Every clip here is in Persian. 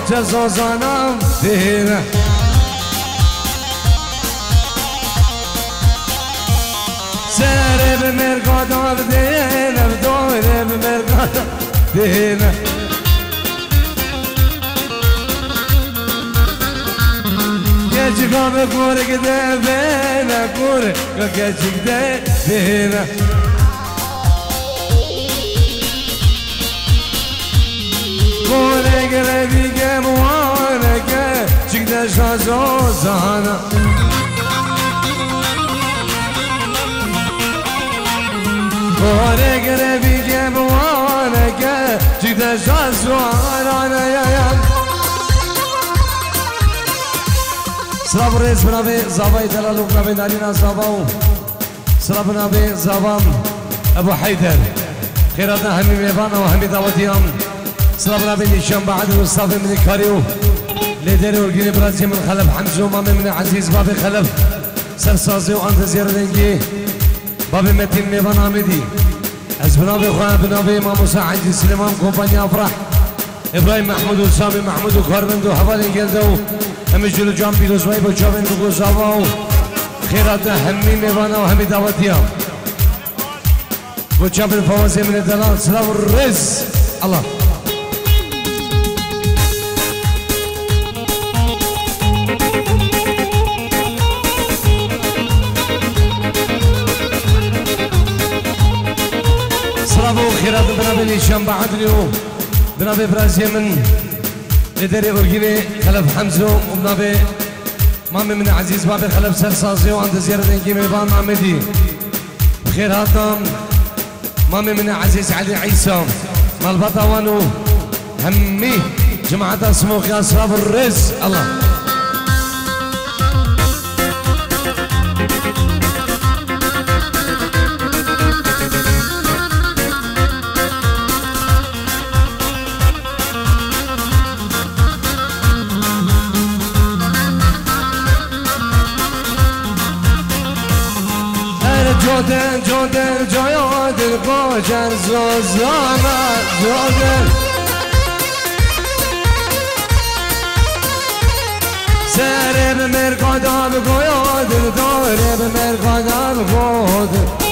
جزازانم دینه سره به مرگادار دینه دوره به مرگادار دینه Geçik abi kore gide bene kore geçik de bene Kore gele bige muane ke çıkde şazo zana Kore gele bige muane ke çıkde şazo zana سلام رئیس بنابه زابای دلالو بنابه نارینا زاباو سلام بنابه زابام ابو حیدر خیراتنا همی میبان و همی دعوتیام سلام بنابه نیشان بعد و صاف من کاریو لیدر ارگین برازی من خلف حمزو مام من عزیز باب خلف سرسازی و انتظیر دنگی باب متین میبان آمدی از بنابه خواه بنابه امام موسی حجی سلیمان کمپانی افرح ابراهیم محمود و سامی محمود و کارمند و حوالین گلدو همه جلو جان پیروزمایی با جاوین بگو زاوا و خیرات همی میوانا و همی دعوتی هم با جاوین فوازی من دلال سلام و رز الله سلام و خیرات بنابه نیشان بعدنی و بنابه برازی من لدري أورجيني خلف حمزو وبنابي مامي من عزيز بابي خلف سرسازي وعند زيارة دنجي ميبان عمدي بخير هاتم مامي من عزيز علي عيسى مالبطا وانو همي جماعة اسموك يا أصحاب الرز الله جودن جودن جایا دل باجر زازانا جودن سره به مرکادم گویا دل داره به مرکادم خود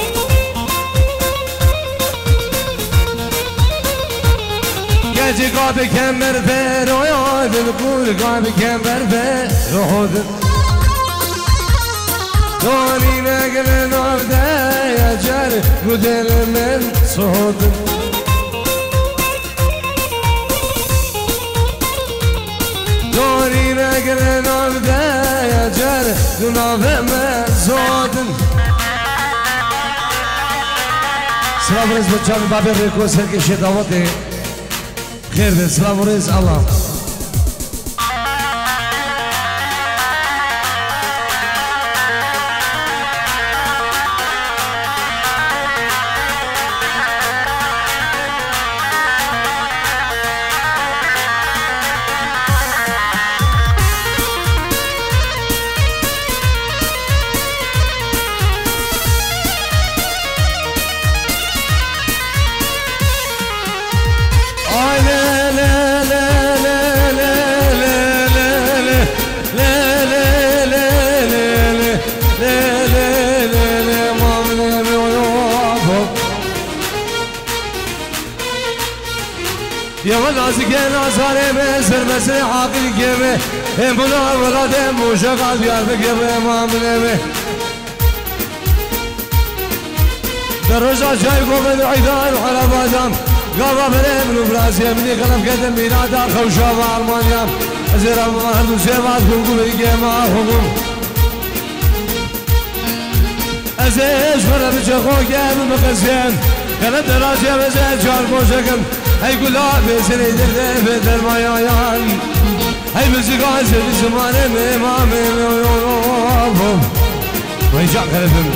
گجی قاب کمر به رویا دل کور قاب کمر به رود دوني نقل نبدا يا جار ودل من صوت دوني نقل نبدا يا جار ونبدا من صوت سلام رز بچان بابي ريكو سركي شداوتي خير ده سلام رز الله يا ولازك يا نازار مسر مسر عاقل كيمه هم بنا ولاد موشقات بيارك كيمه ما منه درجة جاي قوم العيدان وحلا بادام قرب من براسي مني قلم قدم بينادا خوشا وارمانيا ازير المهد وسيبات حقوق الكيمه حقوق ازيش فرد بجخو كيم مقسيم قلب دراسي بزيد جار موشقم هاي قلاب سني درد بدر ما يان هاي بزقاز بزمان امام ويجا قلبم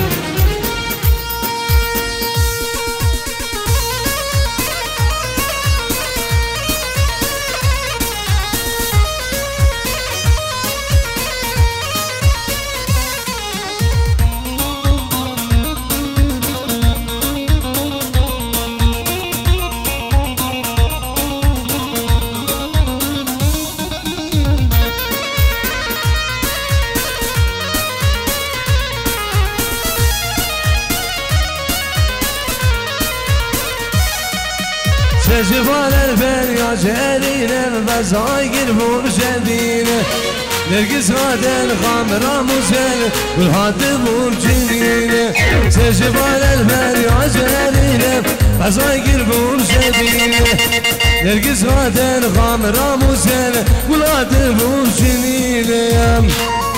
سجفان الفريا جرينا بزاير مرشدين نرقص هذا الخمر مسل كل هذا مرشدين سجفان الفريا جرينا بزاير مرشدين نرقص هذا الخمر مسل كل هذا مرشدين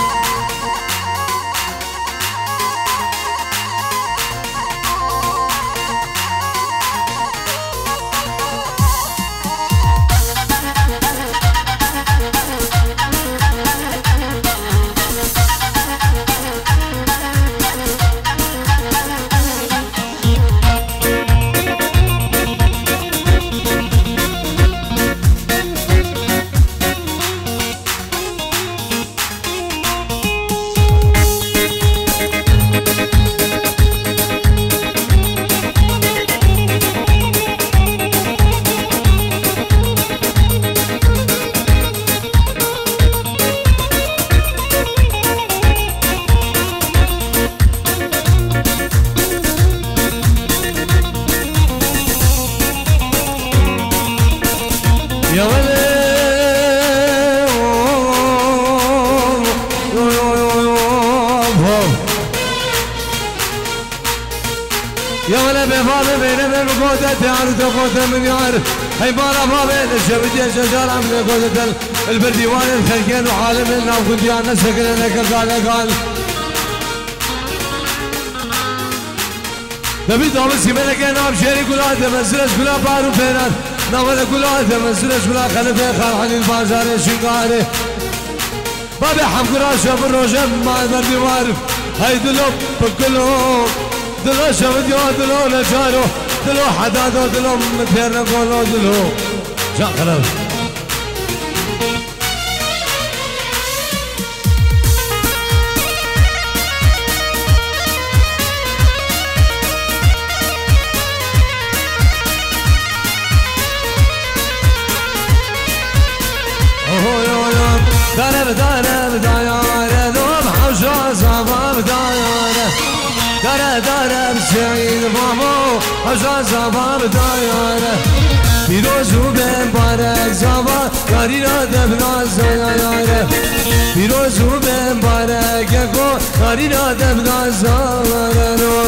يا ولا يا ولا بفاضل بيننا بقودة تعرف تقودة من يعرف هاي بارا بابين الشبت يا شجار عمل قودة البرديوان الخلقين وحالم لنا وكنت يا ناس فكرنا قال نبي دامسي ملك نام شيري كلها تمسرش كلها بارو فينان ناولا كلها تمسرش كلها خلفه خالحني البازار الشنقاري بابي حمقرا شاف الروشن مع البردي وارف هاي دلو بكلهم دلو شافت يا دلو نجارو دلو حدادو دلو متفيرنا قولو دلو جان خلف دارب دايارة دوب حوشا صباب دايارة دارب سعيد بابو حوشا صباب دايارة پیروز و بمبارک زبا کاری را دبناز دايارة پیروز و بمبارک کو کاری را دبناز دايارة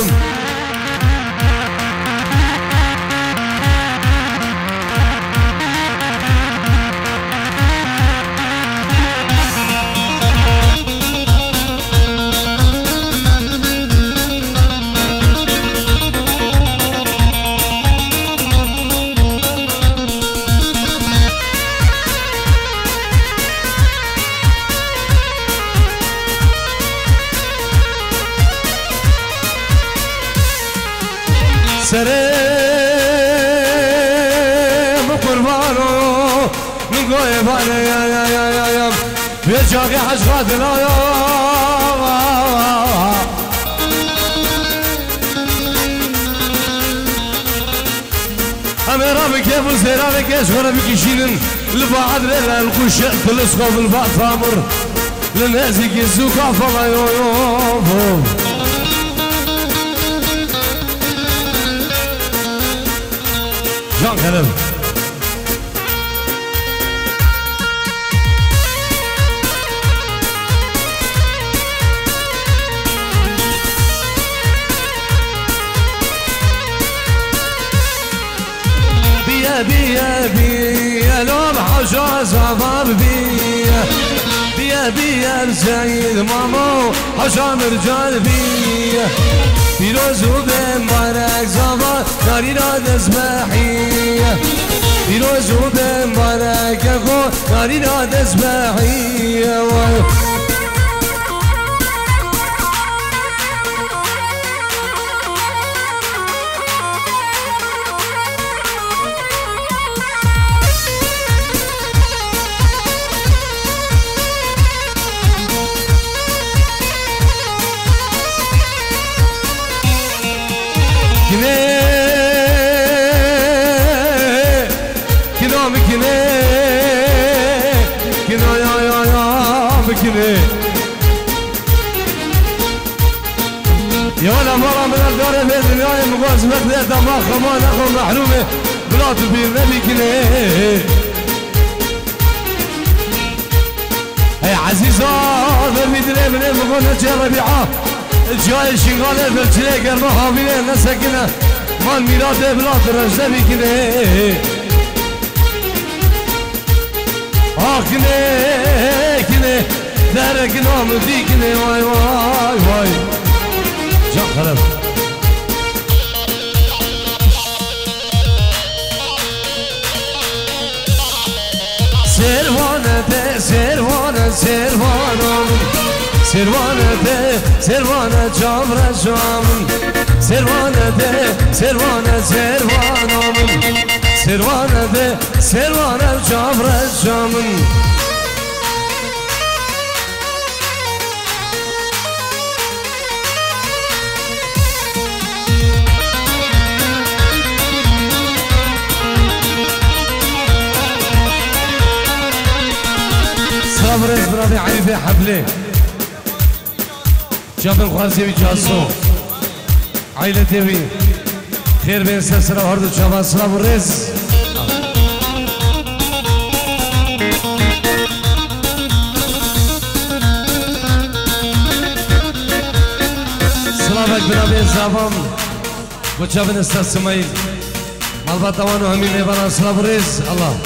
سلام قربانو من قوي بانا يا بيجاقي حشقاتنا يا أميرا بكيف وزيرا بكيش وانا بكيشين لبعض لنا الخش تلسقوا بالبعض فامر للنازي كيزوكا فما يو جان خلف بيا لوم حوشا صباب بيا بسعيد مامو حوشا مرجال بيا پیروز و بمبارک زبا ناری را دزبحی پیروز و بمبارک خو ناری را دزبحی يا ولا مرة من الدار في الدنيا مقاس مثل دماغ خمان أخو محرومة بلاد البير نبي كني هي عزيزان بالمدري من المغنى جاي ربيعة جاي شنغالة بالجلي قربها حاملين نسكنة مال ميلاد بلاد الرجل نبي كني كني دارك نام ديكني واي واي واي جان خلف سروانه ده سروانه سروانه ده سروانه جام رجام سروانه ده سروانه سروانه ده سروانه جام رجام برز برادي عريفة حبلي جابن خوازي بجاسو عائلة تيوي خير بين سلسلة وهردو شابان صلاة برز صلاة بك برابين زابام وجابن استاذ سمايل مالبات دوانو همين ميبانا صلاة برز الله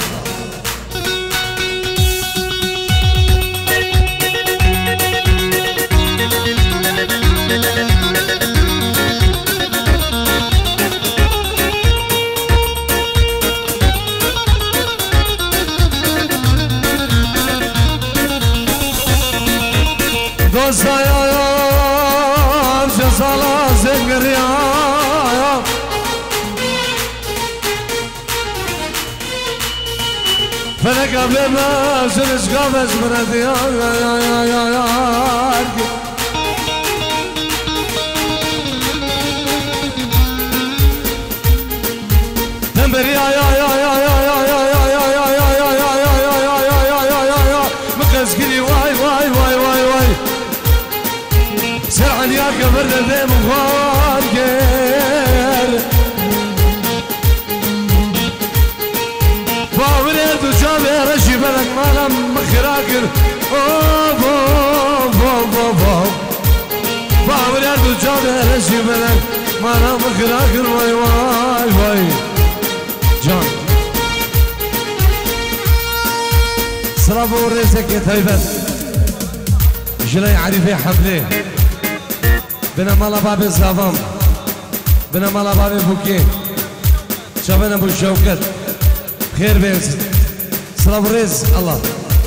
دوستايام جزالا زنگريام فلك بما زنش قابز برديان تنبر مقزقلي واي واي واي واي واي سرعن يا قبر ذي مغارقر باوريد وجابي رشي بلك مالا مخراقر اوف اوف اوف اوف باوريد وجابي رشي بلك مالا مخراقر واي واي واي جان صرابو وريسك يا طيبت جلي عريفي حبلي بنا مالا بابي الزافام بنا مالا بابي بوكي شابنا ابو شوكت خير بين صراب رز الله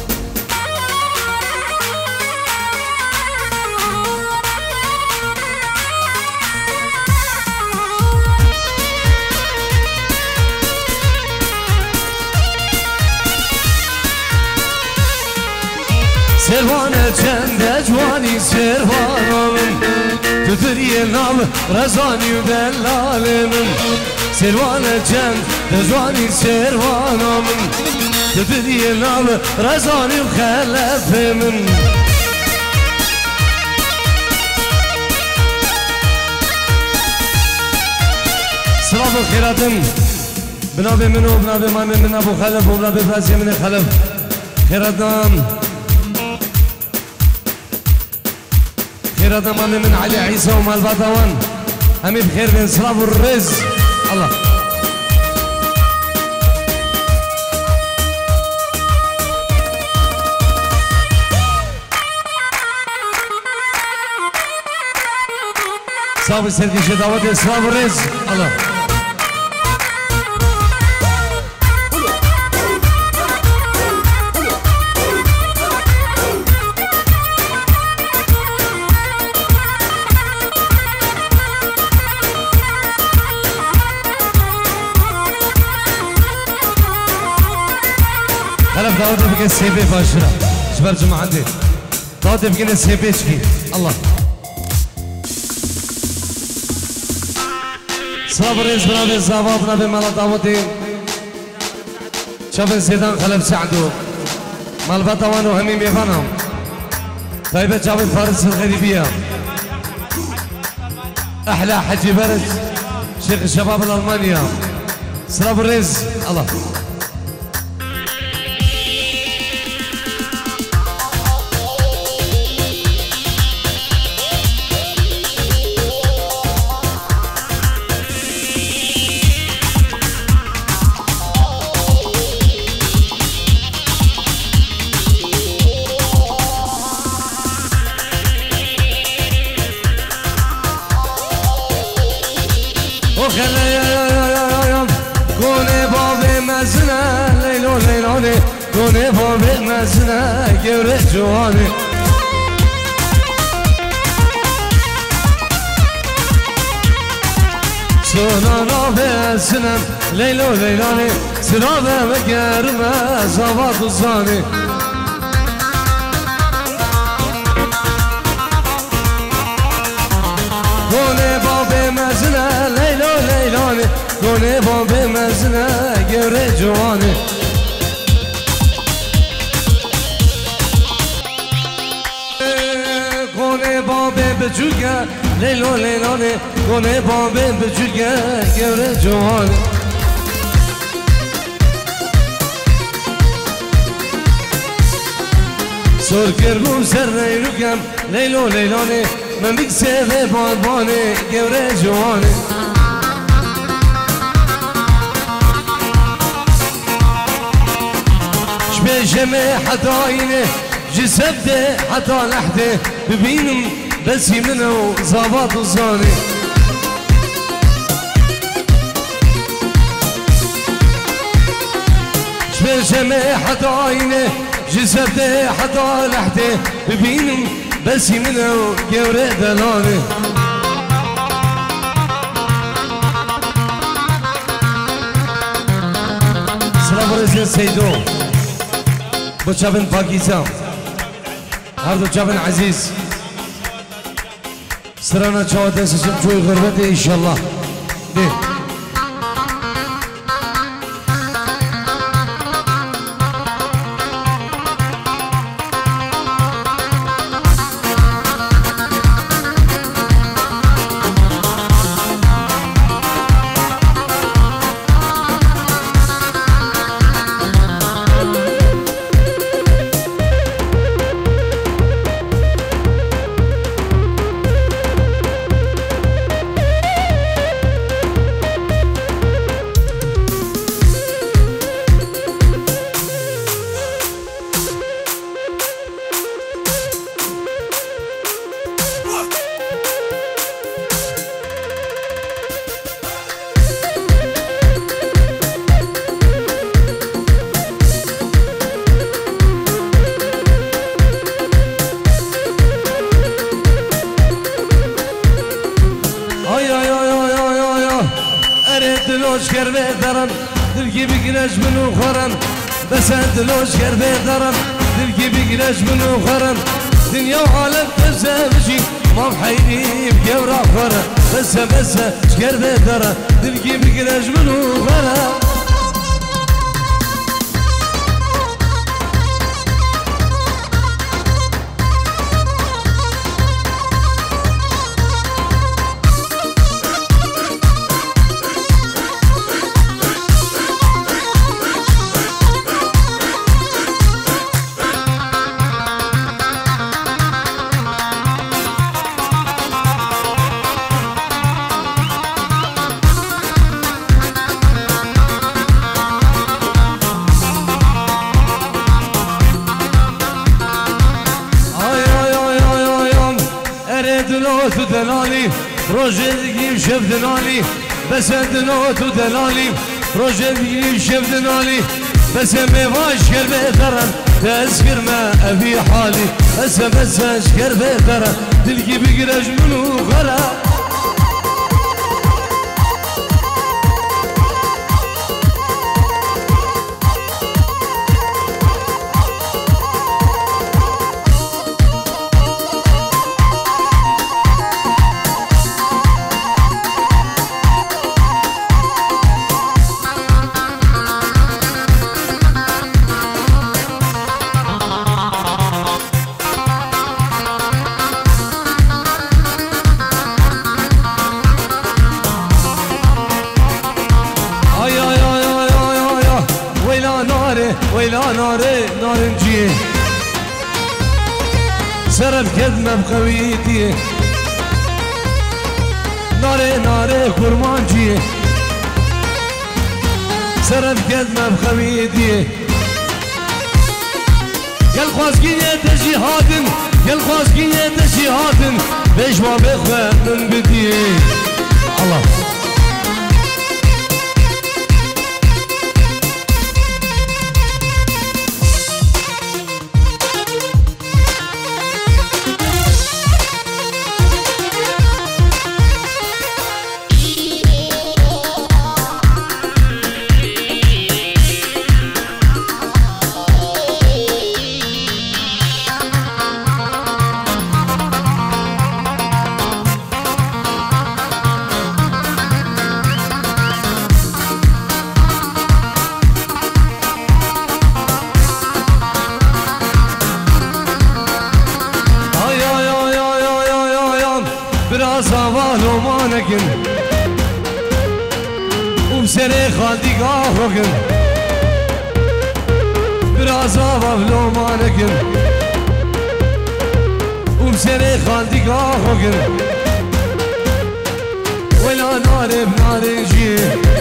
سروانه چند جوانی سروانم تو دری نام رزانی و دلالم سروانه چند جوانی سروانم تو دری نام رزانی و خلفم سلام و خیراتم بنابه منو بنابه مامه من ابو خلف و بنابه فازی من خلف خیراتم خير هذا مامي من علي عيسى ومال بطوان همي بخير من صلاف والرز الله صاحب السرقي شداوات صلاف والرز الله خلف داود بقى السيبي باشرة شبر جمع عندي داود بقى السيبي شكي الله صبر رئيس بنابي الزابا بنابي مالا داودي شاف زيدان خلف سعدو مال بطوان وهميم يفنهم طيبة جاوب فارس الغريبية أحلى حجي برد شيخ الشباب الألمانيا سلام الرز الله کنه با به مزنه گوره جوانه سرانا به سنم لیلو لیلانه سرابه و گرمه زواد و زانه کنه با به مزنه لیلو لیلانه کنه با به مزنه گوره جوانه بابه بجوگه لیلو لیلانه کنه بابه بجوگه گوره جوانه سر کربون سر نیروگم لیلو لیلانه من بکسه به بادبانه گوره جوانه شبشمه حتاینه جسبته حتى لحده ببينم بس منه زابط الزاني شبشمه حتى عينه جسبته حتى لحده ببينم بس منه قوري دلاني سلام رزق سيدو بچابن پاکیزم هر دو جبن عزیز سرانا چاوته سسم چوی غربته انشالله ده دلوش کرده دارم دل gibi güneş bunu koran Besen دلوش کرده دارم دل gibi güneş bunu koran Dünya alem tezevci Mam hayriyim gevra koran Bese bese کرده دارم دل gibi güneş bunu koran دلوت دلالي روجه دقيم شف دلالي بس دلوت دلالي روجه دقيم شف دلالي بس مواش كربه ترى تذكر ما ابي حالي بس اشكر ترى تلقي بقرج منو غرا ناري نارنجي سرب كدمة بقويتي ناري ناري كرمانجي سرب كدمة بقويتي يا الخوازقية تجي هادن يا الخوازقية تجي هادن بيش ما بخوة من بدي الله وبسري خالدي قاهركن برازا بابلو مانكن وبسري خالدي قاهركن ولا نار بنارنجي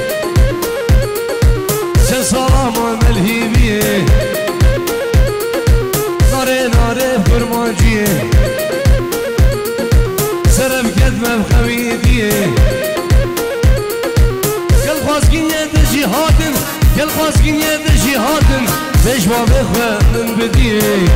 سلام ملهيبيه ناري ناري بكرمانجي سرب كدمة بخويتيه الخوازقية تجي هاتن يا الخوازقية تجي هاتن ليش ما بخوة من بدي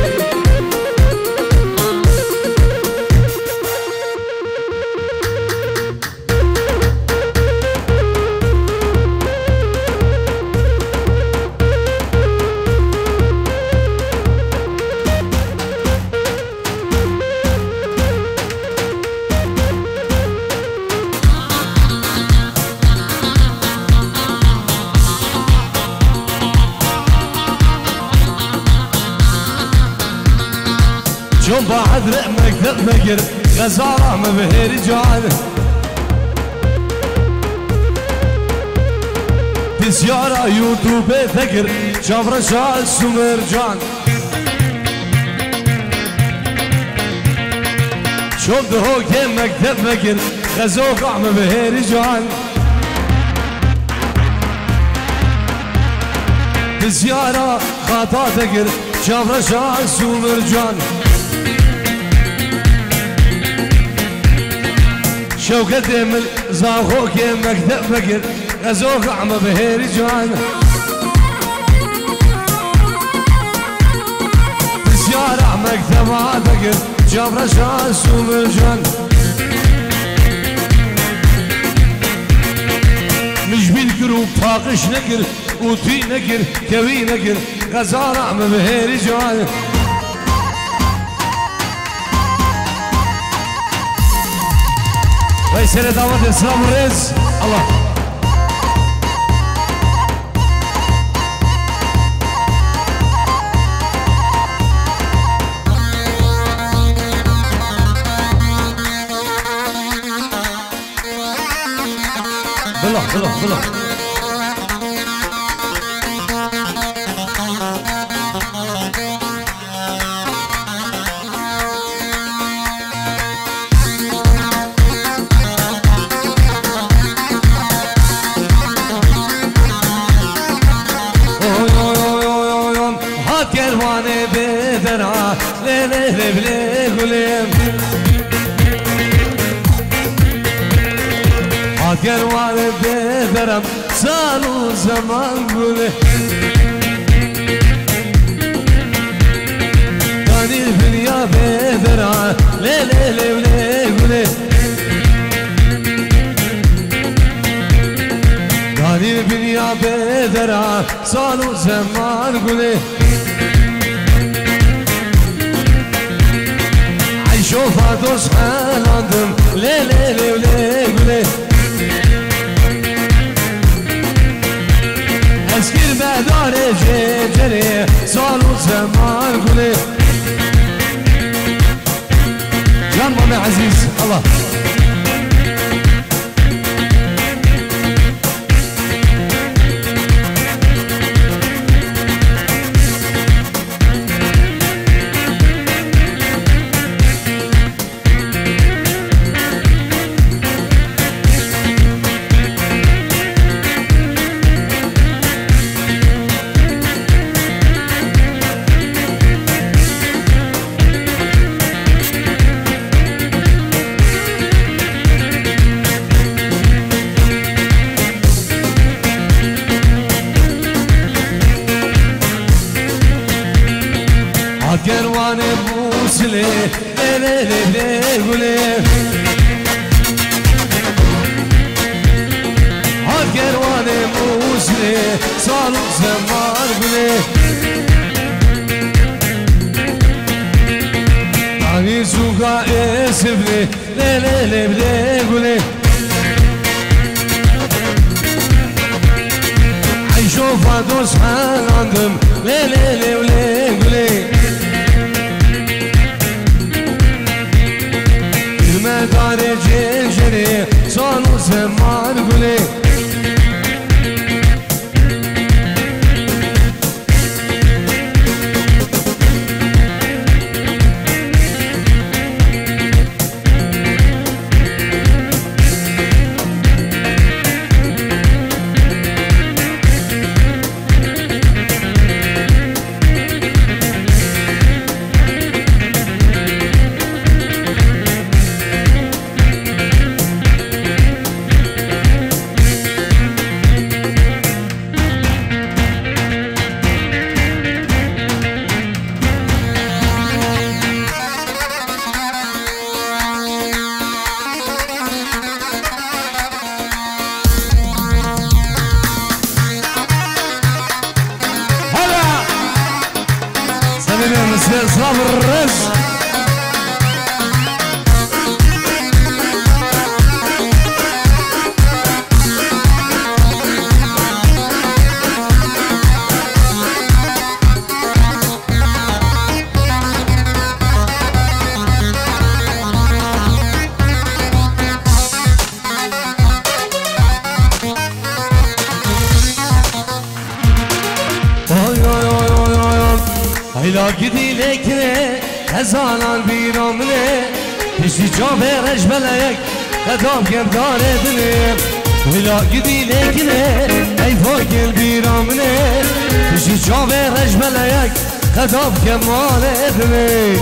جنب بعد رقمك مقر غزارة مبهر جان بزيارة يوتيوب ذكر شاف رشاد سمرجان شوف دهوك مكتب مقر غزوق مبهر جان بزيارة خاطا ذكر شاف رشاد سمرجان شوكت من زاخوك مكتب مقر غزوك عم بهير جوان بسيارة مكتب عبقر جاب رشاد سومرجان مش بالكروب فاقش نكر وطي نكر كوي نكر غزارة عم بهير جوان ويسير دعوة الإسلام والرئيس الله بالله كرواني بدرا ليلي بلي قليم كرواني بدرا سالو زمان قليم كاني الدنيا بدرا ليلي بلي قليم كاني الدنيا بدرا سالو زمان قليم شوف هادوش حالاندم ليلي ليلي قولي اسكير بداري جري صالو زمان قولي جان مامي عزيز الله كروان بوسلي ليلي ليلي قولي كروان بوسلي صالو زمان قولي تاني سوقا اسفلي ليلي ليلي قولي عيشو فادوس حال عندهم ليلي ليلي قولي المدار جنجري صالو زمان قولي صاب الرز هلا گدی لکنه هزانان بیرامنه پشتی جامه رجبلک خدام گردار دنه هلا گدی لکنه ای فاکل بیرامنه پشتی جامه رجبلک خدام کمال دنه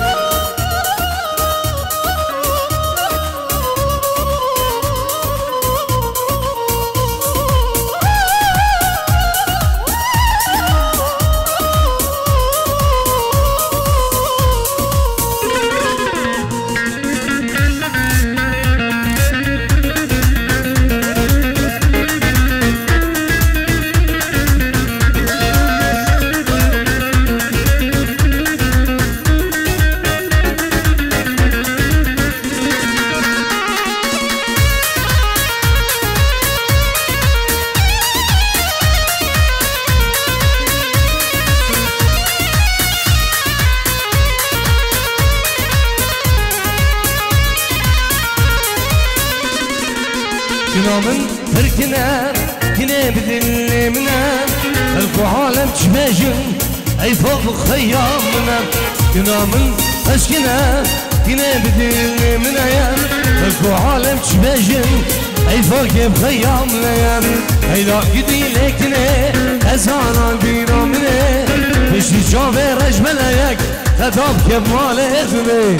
من تركنا كنا بدل منا الكو عالم تشباجن اي فوق خيامنا كنا من اشكنا كنا بدل منا يا الكو عالم تشباجن اي فوق بخيامنا يا اي لا قدي لكنا ازانا بينا منا بشي شافي رجمنا ياك خطاب كمال اثني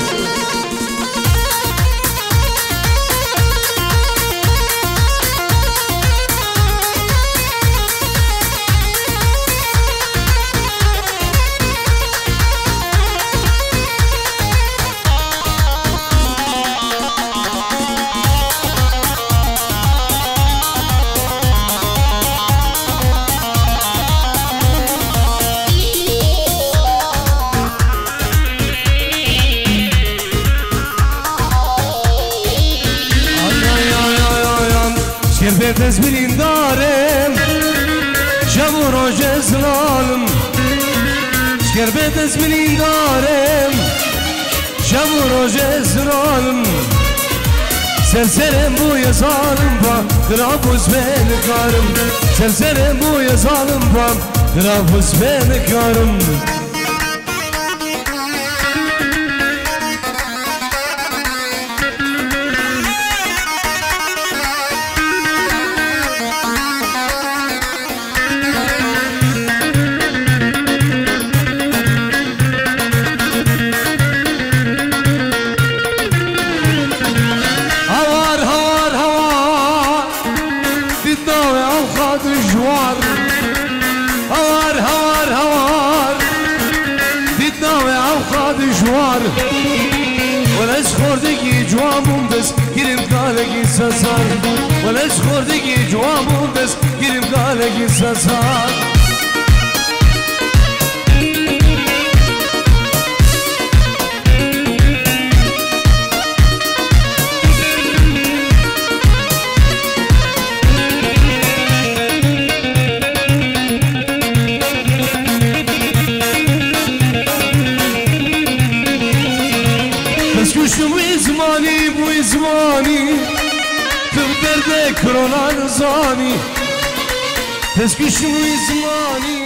تزبلين دارم شب و روز زلالم شکر تزبلين دارم شب و روز زلالم سرسرم بوی ظالم با درابوز بین کارم سرسرم بوی ظالم با درابوز بین کارم هوار هوار هوار جوار ولش خوردگی جوامون دست گیریم کالگی سسار ولش خوردگی جوامون دست گیریم کالگی سسار تبدر ذكرنا نزاني تسكش زماني